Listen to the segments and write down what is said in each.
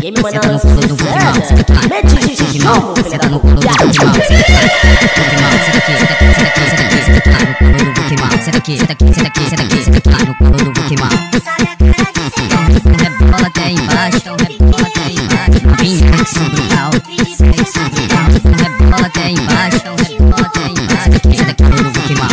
E me manda no colo do Buquimal. Mete de novo, Senta no colo do Buquimal. Senta aqui, senta aqui, senta aqui, senta aqui, senta aqui no colo do Buquimal. Senta aqui, senta aqui, senta aqui, senta aqui, senta aqui no colo do Buquimal. Rebola até embaixo, rebola até embaixo. Novinha, sexo brutal, sexo brutal. Rebola até embaixo, rebola até embaixo. Senta aqui no colo do Buquimal.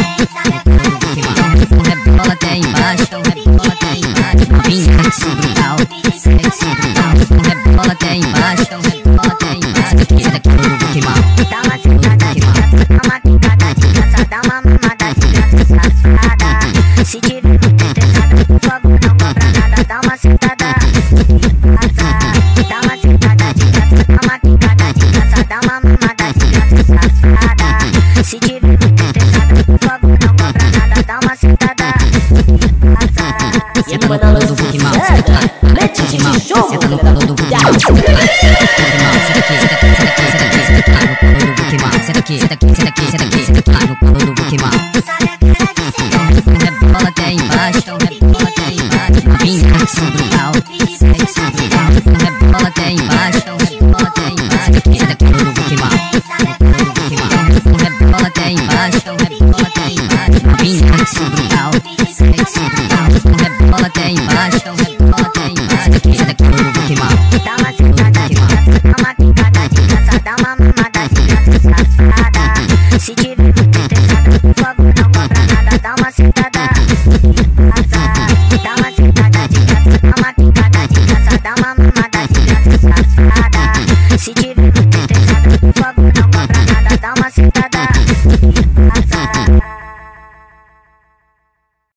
Rebola até embaixo, rebola até embaixo. Novinha, sexo brutal, sexo brutal. Rebola até embaixo, rebola até embaixo. Senta aqui no colo do Buquimal. Dá uma sentada de graça, dá uma picada de graça, dá uma mamada de graça safada. Se tiver muito estressada, por favor não cobra nada. Dá uma sentada de graça, dá uma sentada de graça, dá uma picada de graça, dá uma mamada de graça safada. Se tiver muito estressada, por favor não cobra nada. Dá uma sentada de graça. E me manda no Buquimal. Mete de novo, Senta no colo do Buquimal. Senta aqui, senta aqui, senta aqui, senta aqui, senta aqui no colo do Buquimal. Senta aqui, senta aqui, senta aqui, senta aqui, senta aqui no colo do Buquimal. Rebola até embaixo, rebola até embaixo. Novinha, sexo brutal, sexo brutal. Rebola até embaixo, rebola até embaixo. Senta aqui no colo do Buquimal. Rebola até embaixo, rebola até embaixo. Novinha, sexo brutal, sexo brutal. Rebola até embaixo, rebola até embaixo. Senta aqui no colo do Buquimal. Dá uma sentada de graça, dá uma picada de graça, dá uma mamada de graça safada.